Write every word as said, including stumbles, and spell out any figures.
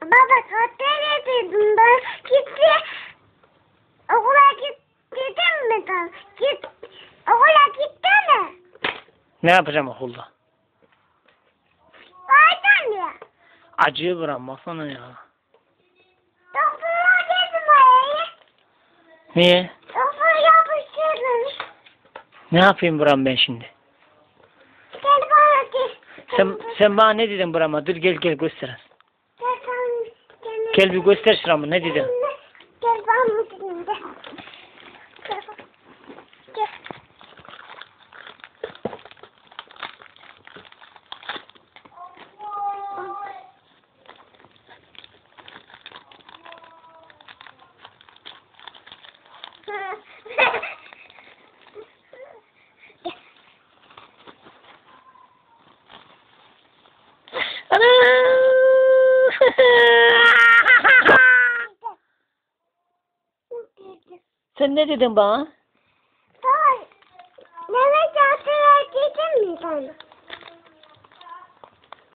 baba tatile dedim ben. Gitti. Okula git, gittin mi sen? Git. Okula gitsene. Ne yapacağım okulda? Baydan ya. Acıyı bırak baksana ya. Doktora dedim oraya. Niye? Doktor yapıştırmış. Ne yapayım buram ben şimdi? Gel bana gel. Sen sen bana ne dedin burama? Dur gel gel göster. Gel sen. Gel, Gel bir göster şuramı ne dedin? Gel bana şimdi. Gel. Gel. Sen ne dedin bana? Hayır. Mehmet Yasir'e gidin mi sen?